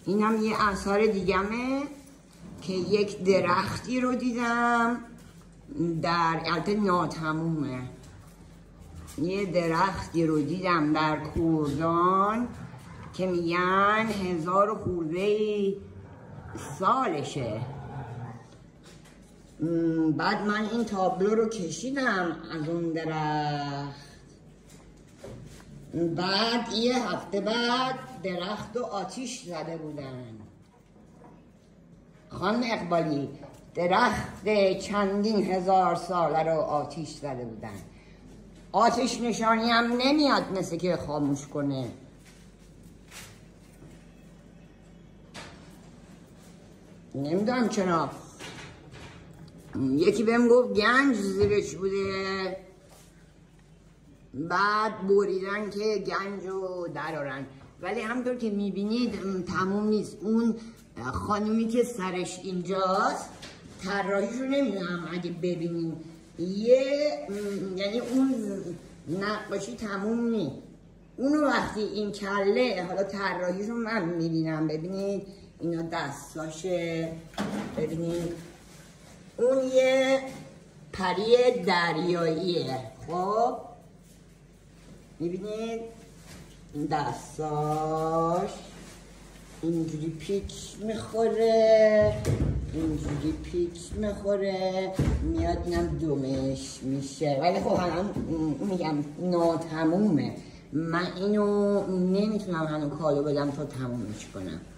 اینم یه اثر دیگمه که یک درختی رو دیدم در البته ناتمومه. یه درختی رو دیدم در کردان که میگن 1000 خورده سالشه. بعد من این تابلو رو کشیدم از اون درخت. بعد یه هفته بعد درخت رو آتیش زده بودن. خانم اقبالی، درخت چندین هزار ساله رو آتیش زده بودن. آتش نشانی هم نمیاد مثل که خاموش کنه. نمیدونم چرا. یکی بهم گفت گنج زیرش بوده، بعد بریدن که گنج رو درارن. ولی همطور که میبینید تموم نیست. اون خانومی که سرش اینجاست طراحیشو نمیدونم اگه ببینیم یعنی اون نقاشی تموم نیست. اونو وقتی این کله حالا طراحیشو من میبینم، ببینید اینا دستاشه، ببینید اون یه پری دریاییه. خب میبینید این دستاش اینجوری پیچ میخوره، اینجوری پیچ میخوره، میاد اینم دومش میشه. ولی خب الان میگم ناتمومه. من اینو نمیتونم هنو کالو بدم تا تمومش کنم.